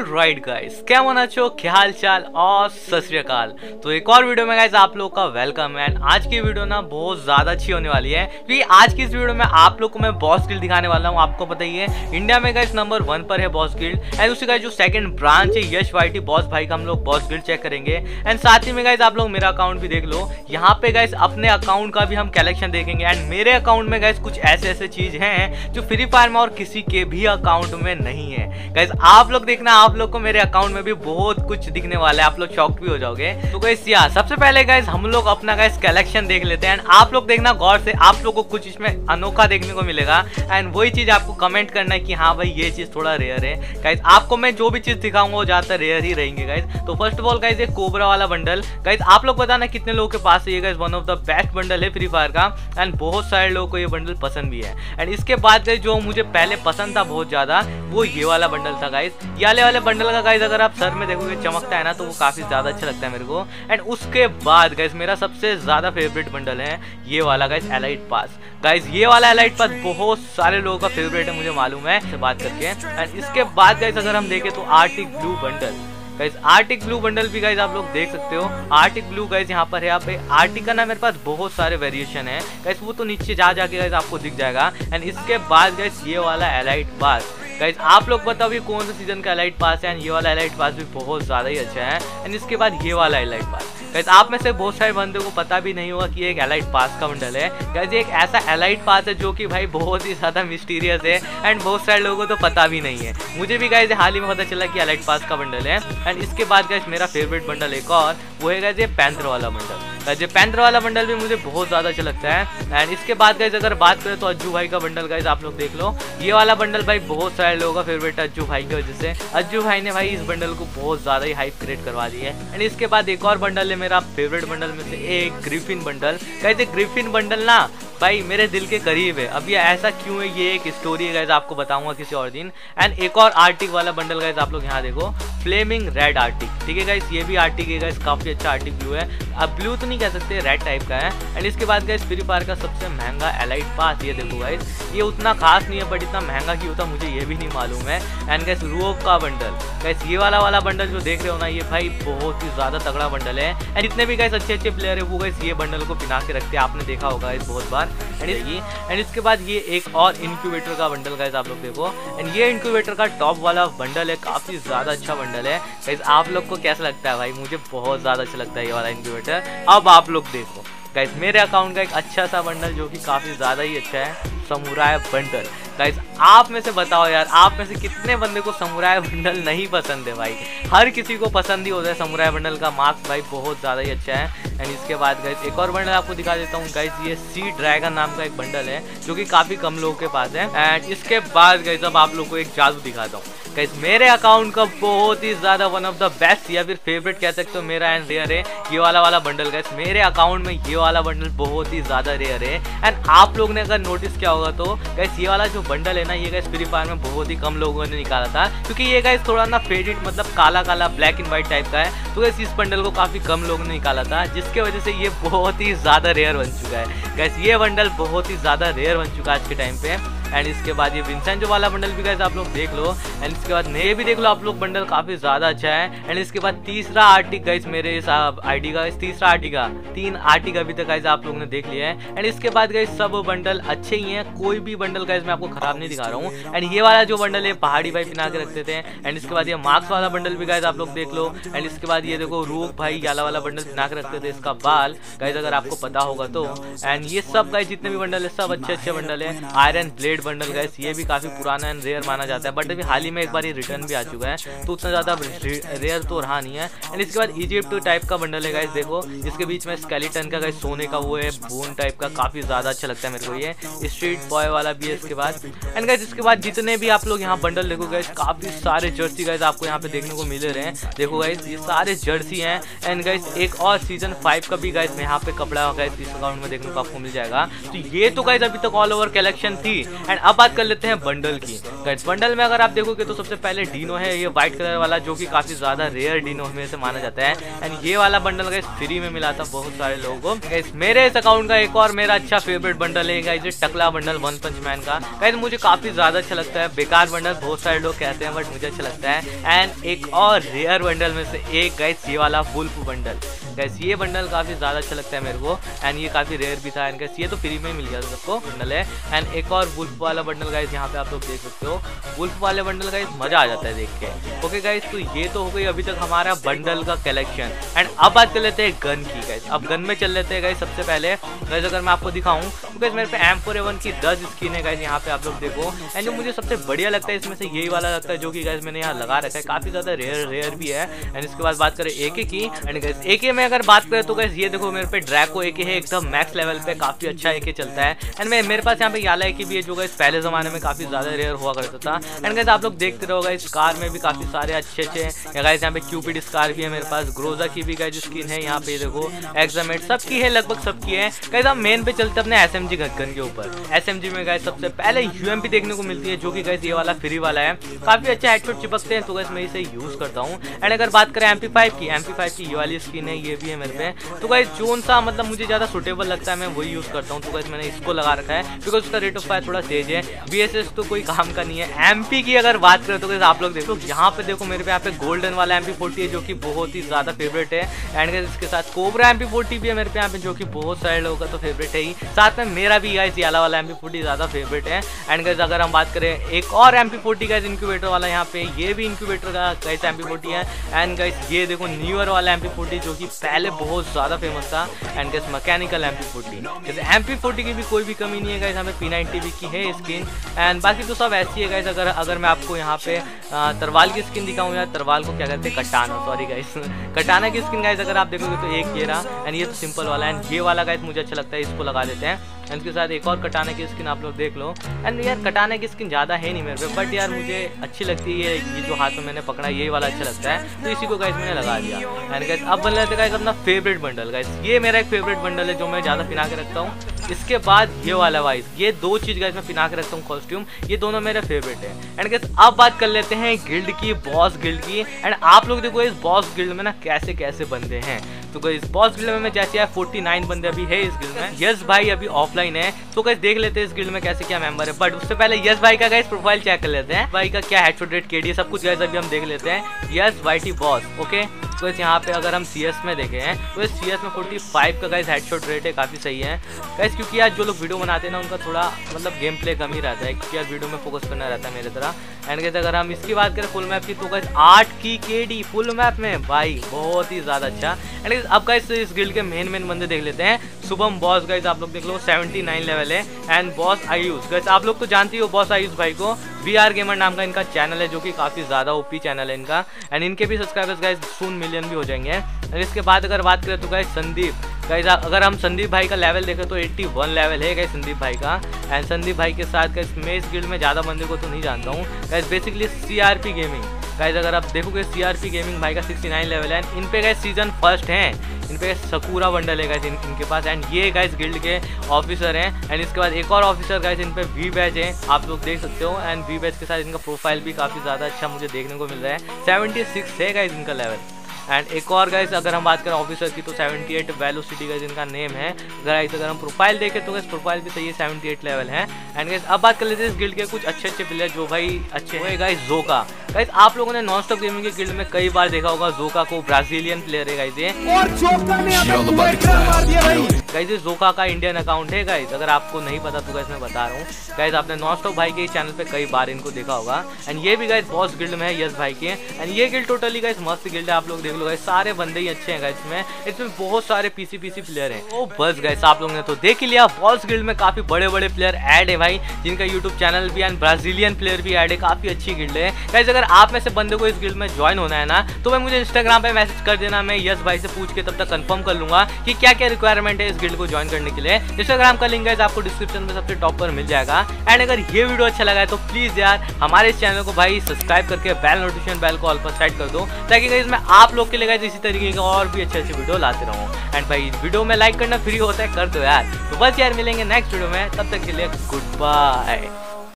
Alright guys, केमन आछो, क्या हाल चाल और सत श्री अकाल। तो एक और वीडियो में गाइस आप लोग का वेलकम है। आज की वीडियो ना बहुत ज्यादा अच्छी होने वाली है क्योंकि आज की इस वीडियो में आप लोग को मैं बॉस गिल्ड दिखाने वाला हूँ। आपको पता ही है इंडिया में गाइस नंबर 1 पर है बॉस गिल्ड एंड उसी का जो सेकंड ब्रांच है यश वाईटी बॉस भाई का हम लोग बॉस गिल्ड चेक करेंगे। एंड साथ ही में गाइस आप लोग मेरा अकाउंट भी देख लो, यहाँ पे गाइस अपने अकाउंट का भी हम कलेक्शन देखेंगे। एंड मेरे अकाउंट में गाइस कुछ ऐसे चीज हैं जो फ्री फायर में और किसी के भी अकाउंट में नहीं है। गाइस आप लोग देखना, आप लोग को मेरे अकाउंट में भी बहुत कुछ दिखने वाला है, आप लोग शॉक्ड भी हो जाओगे। तो गाइस यार सबसे पहले गाइस हम लोग अपना गाइस कलेक्शन देख लेते हैं। एंड आप लोग देखना गौर से, आप लोग को कुछ इसमें अनोखा देखने को मिलेगा। एंड वही चीज आपको कमेंट करना है कि हाँ भाई ये चीज थोड़ा रेयर है। गाइस आपको मैं जो भी चीज दिखाऊंगा वो ज्यादातर रेयर ही रहेंगे गाइस। तो फर्स्ट ऑफ ऑल गाइस ये कोबरा वाला बंडल, गाइस आप लोग बताना कितने लोगों के पास है ये। Guys one of the best bundle है फ्री फायर का एंड बहुत सारे लोगों को ये बंडल पसंद भी है। एंड इसके बाद गाइस जो मुझे पहले पसंद था बहुत ज्यादा वो ये वाला बंडल था गाइस। ये वाले बंडल का गाइस अगर आप सर में देखोगे चमकता है ना तो वो काफी ज्यादा अच्छा लगता है मेरे को। एंड उसके बाद गाइस मेरा सबसे ज्यादा फेवरेट बंडल है ये वाला गाइस एलाइट पास। गाइस ये वाला एलाइट पास बहुत सारे लोगों का फेवरेट है, मुझे मालूम है से बात करके। एंड इसके बाद गाइस अगर हम देखें तो arctic blue bundle, guys arctic blue bundle भी गाइस आप लोग देख सकते हो। आर्टिक ब्लू गाइस यहाँ पर है, यहाँ पे आर्टिक का ना मेरे पास बहुत सारे वेरिएशन है गाइस, वो तो नीचे जाके गाइस आपको दिख जाएगा। एंड इसके बाद गाइस ये वाला एलाइट पास, गाइस आप लोग बताओ ये कौन सा सीजन का एलाइट पास है। एंड ये वाला एलाइट पास भी बहुत ज्यादा ही अच्छा है। एंड इसके बाद ये वाला एलाइट पास, गाइस आप में से बहुत सारे बंदे को पता भी नहीं होगा कि एक एलाइट पास का बंडल है। गाइस ये एक ऐसा एलाइट पास है जो कि भाई बहुत ही ज्यादा मिस्टीरियस है एंड बहुत सारे लोगों को तो पता भी नहीं है। मुझे भी गाइस हाल ही में पता चला कि एलाइट पास का बंडल है। एंड इसके बाद गाइस मेरा फेवरेट बंडल एक और वो है गाइस ये पैंथर वाला बंडल। गाइस ये पैंथर वाला बंडल भी मुझे बहुत ज्यादा अच्छा लगता है। एंड इसके बाद गाइस अगर बात करें तो अज्जू भाई का बंडल, गाइस आप लोग देख लो ये वाला बंडल भाई बहुत सारे लोगों का फेवरेट है अज्जू भाई की वजह से। अज्जू भाई ने भाई इस बंडल को बहुत ज्यादा ही हाइप क्रिएट करवा दी है। एंड इसके बाद एक और बंडल है मेरा फेवरेट बंडल में से एक ग्रिफिन बंडल। गाइस ये ग्रिफिन बंडल ना भाई मेरे दिल के करीब है। अब ये ऐसा क्यों है ये एक स्टोरी है गाइस, आपको बताऊंगा किसी और दिन। एंड एक और आर्टिक वाला बंडल गाइस आप लोग यहाँ देखो, फ्लेमिंग रेड आर्टिक, ठीक है गाइस ये भी आर्टिक है गाइस, काफी अच्छा आर्टिक ब्लू है। अब ब्लू तो नहीं कह सकते, रेड टाइप का है। एंड इसके बाद गाइस फ्री फायर का सबसे महंगा एलाइट पास, ये देखो गाइस ये उतना खास नहीं है बट इतना महंगा क्यों होता मुझे ये भी नहीं मालूम है। एंड गाइस रूफ का बंडल, गाइस ये वाला बंडल जो देख रहे हो ना ये भाई बहुत ही ज्यादा तगड़ा बंडल है। एंड जितने भी गाइस अच्छे प्लेयर है वो गाइस ये बंडल को पिना के रखते हैं, आपने देखा होगा गाइस बहुत बार। एंड इसके बाद ये एक और इंक्यूबेटर का बंडल गाइस आप लोग देखो। एंड ये इंक्यूबेटर का टॉप वाला बंडल है, काफी ज्यादा अच्छा बंडल है गाइस। आप लोग को कैसा लगता है भाई? मुझे बहुत ज्यादा अच्छा लगता है ये वाला इंक्यूबेटर। अब आप लोग देखो गाइस मेरे अकाउंट का एक अच्छा सा बंडल जो कि काफी ज्यादा ही अच्छा है, समुराय बंडल। गाइस आप में से बताओ यार, आप में से कितने बंदे को समुराय बंडल नहीं पसंद है? भाई हर किसी को पसंद ही होता है समुराय बंडल का मार्क्स भाई बहुत ज्यादा ही अच्छा है। एंड इसके बाद गाइस एक और बंडल आपको दिखा देता हूँ गाइस, ये सी ड्रैगन नाम का एक बंडल है जो कि काफी कम लोगों के पास है। एंड इसके बाद गाइस अब आप लोग को एक जादू दिखाता हूँ गाइस, मेरे अकाउंट का बहुत ही ज्यादा वन ऑफ द बेस्ट या फिर फेवरेट कह सकते हो मेरा एंड रेयर है ये वाला बंडल। गाइस मेरे अकाउंट में ये वाला बंडल बहुत ही ज्यादा रेयर है। एंड आप लोग ने अगर नोटिस किया होगा तो गाइस ये वाला जो बंडल है ना ये गाइस फ्री फायर में बहुत ही कम लोगों ने निकाला था क्योंकि ये गाइस थोड़ा ना फेडेड मतलब काला ब्लैक एंड व्हाइट टाइप का है। तो गाइस इस बंडल को काफी कम लोगों ने निकाला था जिसके वजह से ये बहुत ही ज्यादा रेयर बन चुका है। गाइस ये बंडल बहुत ही ज्यादा रेयर बन चुका है आज के टाइम पे। एंड इसके बाद ये विंसेंट वाला बंडल भी गाइस आप लोग देख लो। एंड इसके बाद ये भी देख लो आप लोग, बंडल काफी ज्यादा अच्छा है। एंड इसके बाद तीसरा आर्टिक गाइस मेरे इस आईडी का, तीसरा आर्टिक का 3 आर्टिक अभी तक गाइस आप लोग ने देख लिया है। एंड इसके बाद गाइस सब बंडल अच्छे ही हैं, कोई भी बंडल गाइस मैं आपको खराब नहीं दिखा रहा हूँ। एंड ये वाला जो बंडल है पहाड़ी भाई पिना के रखते थे। एंड इसके बाद ये मार्क्स वाला बंडल भी गाइस आप लोग देख लो। एंड इसके बाद ये देखो रूप भाई याला वाला बंडल पिना के रखते थे, इसका बाल गाइस अगर आपको पता होगा तो। एंड ये सब गाइस जितने भी बंडल है सब अच्छे बंडल है। आयरन ब्लेड बंडल गाइस ये भी काफी पुराना एंड रेयर माना जाता है बट अभी हाल ही में एक बार ये रिटर्न भी आ चुका है तो उतना ज्यादा रेयर तो रहा नहीं है। एंड इसके बाद इजिप्ट टाइप का बंडल है गाइस देखो, इसके बीच में स्केलेटन का गाइस सोने का वो है बोन टाइप का, काफी ज्यादा अच्छा लगता है मेरे को ये। स्ट्रीट बॉय वाला भी है इसके बाद। एंड गाइस इसके बाद जितने भी आप लोग यहाँ बंडल देखो गाइस काफी सारे जर्सी गाइस आपको यहाँ पे देखने को मिल रहे हैं। देखो गाइस ये सारे गाइस जर्सी है एंड गाइस एक और सीजन 5 का भी गाइस यहाँ पे कपड़ा गाइस इस अकाउंट में देखने को आपको मिल जाएगा। तो ये तो गाइस अभी तक ऑल ओवर कलेक्शन थी। एंड अब बात कर लेते हैं बंडल की। गाइस बंडल में अगर आप देखोगे तो सबसे पहले डीनो है, ये व्हाइट कलर वाला जो कि काफी ज्यादा रेयर डीनो में से माना जाता है। एंड ये वाला बंडल गाइस फ्री में मिला था बहुत सारे लोगों को। गाइस मेरे इस अकाउंट का एक और मेरा अच्छा फेवरेट बंडल है गाइस, ये टकला बंडल वन पंच मैन का। गाइस मुझे काफी ज्यादा अच्छा लगता है, बेकार बंडल बहुत सारे लोग कहते हैं बट मुझे अच्छा लगता है। एंड एक और रेयर बंडल में से एक गाइस ये वाला वुल्फ बंडल। गाइस ये बंडल काफी ज्यादा अच्छा लगता है मेरे को एंड ये काफी रेयर भी था। एंड गाइस ये तो फ्री में ही मिल गया सबको बंडल है। एंड एक और वुल्फ वाला बंडल गाइस यहाँ पे आप लोग देख सकते हो, वुल्फ वाले बंडल गाइस मजा आ जाता है देख के। ओके गाइस तो ये तो हो गई अभी तक हमारा बंडल का कलेक्शन। एंड अब बात कर लेते हैं गन की। गाइस अब गन में चल लेते हैं गाइस। सबसे पहले गाइस अगर मैं आपको दिखाऊं तो गाइस मेरे पे M4A1 की 10 स्किन है गाइस, यहाँ पे आप लोग देखो। एंड जो मुझे सबसे बढ़िया लगता है इसमें से यही वाला लगता है जो कि गाइस मैंने यहाँ लगा रखा है, काफी ज्यादा रेयर भी है। एंड इसके बाद बात करें AK की। एंड गाइस AK में अगर बात करें तो गाइस ये देखो मेरे पे ड्रैको AK है, एकदम मैक्स लेवल पे काफी अच्छा AK चलता है। एंड मेरे पास यहाँ पे याला AK भी है जो गाइस पहले जमाने में काफी ज्यादा रेयर हुआ करता था। एंड गाइस आप लोग देखते रहो गाइस कार में भी काफी सारे अच्छे गाइस, यहाँ पे क्यूपिड स्कार भी है मेरे पास, ग्रोजा की भी गाइस स्किन है यहाँ पे देखो, एक्सामेट सबकी है, लगभग सबकी है। गाइस हम मेन पे चलते अपने SMG गन के ऊपर। SMG में गाइस सबसे पहले UMP देखने को मिलती है जो कि गाइस ये वाला फ्री वाला है, काफी अच्छा हेडशॉट चिपकते हैं तो गाइस मैं इसे यूज करता हूँ। एंड अगर बात करें MP5 की ये वाली स्किन है, ये भी है मेरे पे। तो गाइस जोन सा मतलब मुझे ज्यादा सुटेबल लगता है मैं वही यूज करता हूँ, तो गाइस मैंने इसको लगा रखा है बिकॉज उसका रेट ऑफ फायर थोड़ा तेज है। BSS तो कोई काम का नहीं है। MP की अगर बात करें तो गाइस आप लोग देखो यहाँ पे देखो मेरे पे यहाँ पे गोल्डन वाला MP40 है जो कि बहुत ही ज्यादा फेवरेट है। एंड गाइस इसके साथ कोबरा MP40 भी है मेरे पे यहाँ पे जो कि बहुत सारे लोगों का तो फेवरेट है ही। साथ में मेरा भी गाइस याला वाला MP40 ज्यादा फेवरेट है। एंड गाइस अगर हम बात करें एक और MP40 गाइस इंक्यूबेटर वाला यहाँ पे, ये भी इंक्यूबेटर का गाइस MP40 है। एंड गाइस ये देखो न्यूअर वाला MP40 जो कि पहले बहुत ज्यादा फेमस था। एंड गाइस मैकेनिकल MP40, जैसे MP40 की भी कोई भी कमी नहीं है गाइस, हमें P90 की है स्किन। एंड बाकी तो सब ऐसी है गाइस। अगर मैं आपको यहाँ पे तरवाल की स्किन दिखाऊं, या तरवाल को क्या कहते हैं, कटाना, सॉरी गाइस कटाना की स्किन गाइस अगर आप देखोगे तो एक ये रहा। एंड ये तो सिंपल वाला है। एंड ये वाला गाइस मुझे अच्छा लगता है, इसको लगा देते हैं। एंड इसके साथ एक और कटाने की स्किन आप लोग देख लो। एंड यार कटाने की स्किन ज़्यादा है नहीं मेरे पे, बट यार मुझे अच्छी लगती है ये जो हाथ में मैंने पकड़ा यही वाला अच्छा लगता है, तो इसी को गाइस मैंने लगा दिया। एंड गाइस अब बन लेते गाइस अपना फेवरेट बंडल। गाइस ये मेरा एक फेवरेट बंडल है जो मैं ज़्यादा पिना के रखता हूँ। इसके बाद ये वाला वाइज, ये दो चीज़ गाइस मैं पिना के रखता हूँ कॉस्ट्यूम, ये दोनों मेरे फेवरेट है। एंड गाइस अब बात कर लेते हैं गिल्ड की, बॉस गिल्ड की। एंड आप लोग देखो इस बॉस गिल्ड में ना कैसे कैसे बंदे हैं। तो इस बॉस गिल्ड में जैसे यार 49 बंदे अभी है इस गिल्ड में। यस भाई अभी ऑफलाइन है, तो गाइस देख लेते हैं इस गिल्ड में कैसे क्या मेंबर है। बट उससे पहले यस भाई का गाइस प्रोफाइल चेक कर लेते हैं, भाई का क्या हेडशॉट रेट KD सब कुछ गाइस अभी हम देख लेते हैं। Yes YT boss okay. तो यहाँ पे अगर हम CS में देखें हैं तो इस CS में 45 का गाइस हेडशॉट रेट है, काफ़ी सही है गाइस। क्योंकि यार जो लोग वीडियो बनाते हैं ना उनका थोड़ा मतलब गेम प्ले कम ही रहता है, क्योंकि यार वीडियो में फोकस करना रहता है मेरे तरह। एंड गाइस अगर हम इसकी बात करें फुल मैप की तो गाइस 8 की KD फुल मैप में, भाई बहुत ही ज़्यादा अच्छा। एंड अब गाइस इस गिल्ड के मेन बंदे देख लेते हैं। शुभम बॉस गाइस आप लोग देख लो 79 लेवल है। एंड बॉस आयुष गाइस आप लोग तो जानती हो बॉस आयुष भाई को, VR गेमर नाम का इनका चैनल है जो कि काफ़ी ज़्यादा OP चैनल है इनका। एंड इनके भी सब्सक्राइबर्स गाइस सून मिलियन भी हो जाएंगे। एंड इसके बाद अगर बात करें तो गाइस संदीप गाइस, अगर हम संदीप भाई का लेवल देखें तो 81 लेवल है गाइस संदीप भाई का। एंड संदीप भाई के साथ गाइस मैं इस गिल्ड में ज़्यादा बंदे को तो नहीं जानता हूँ guys, basically CRP gaming guys अगर आप देखोगे CRP गेमिंग भाई का 69 लेवल है। इन पे गाइस सीजन 1 है, इन पे सकूरा बंडल है गाइस इनके पास। एंड ये गाइस गिल्ड के ऑफिसर हैं। एंड इसके बाद एक और ऑफिसर गाइस इन पे V बैच है, आप लोग देख सकते हो। एंड V बैच के साथ इनका प्रोफाइल भी काफ़ी ज़्यादा अच्छा मुझे देखने को मिल रहा है, 76 है गाइस इनका लेवल। एंड एक और गाइस अगर हम बात करें ऑफिसर की तो 78 वेलोसिटी गाइस इनका नेम है। गाइस अगर हम प्रोफाइल देखें तो गाइस प्रोफाइल भी सही है, 78 लेवल है। एंड गाइस अब बात कर लेते हैं इस गिल्ड के कुछ अच्छे प्लेयर जो भाई अच्छे हैं। गाइस जोका गाइस आप लोगों ने नॉन स्टॉप गेमिंग के गिल्ड में कई बार देखा होगा जोका को, ब्राजीलियन प्लेयर है गाइस ये। और जोका ने मार दिया भाई। गाइस ये जोका का इंडियन अकाउंट है गाइस, अगर आपको नहीं पता तो गाइस मैं बता रहा हूँ। गाइस आपने नॉन स्टॉप भाई के चैनल पे कई बार इनको देखा होगा। एंड ये भी गाइस बॉस गिल्ड में है यस भाई के। एंड ये गिल्ड टोटली गाइस मस्त गिल्ड है, आप लोग देख लो गाइस, सारे बंदे ही अच्छे हैं गाइस इसमें बहुत सारे पीसी प्लेयर हैं। ओ बस गाइस आप लोगों ने तो देख ही लिया, बॉस गिल्ड में काफी बड़े प्लेयर ऐड है भाई, जिनका यूट्यूब चैनल भी एंड ब्राजीलियन प्लेयर भी ऐड है, काफी अच्छी गिल्ड है गाइस। अगर आप में से बंदे को इस गिल्ड में ज्वाइन होना है ना तो मैं मुझे इंस्टाग्राम पे मैसेज कर देना, मैं यस भाई से पूछ के तब तक कंफर्म कर लूंगा कि क्या क्या रिक्वायरमेंट है इस गिल्ड को ज्वाइन करने के लिए। इंस्टाग्राम का लिंक गाइस आपको डिस्क्रिप्शन में सबसे टॉप पर मिल जाएगा। एंड अगर ये वीडियो अच्छा लगा है तो प्लीज यार हमारे इस चैनल को भाई सब्सक्राइब करके बेल नोटिफिकेशन बेल को ऑल पर सेट कर दो, ताकि गाइस मैं आप लोग लोग के लिए गाइस इसी तरीके का और भी अच्छे अच्छे वीडियो लाते रहूँ। एंड भाई वीडियो में लाइक करना फ्री होता है, कर दो यार। तो बस यार मिलेंगे नेक्स्ट वीडियो में, तब तक के लिए गुड बाय।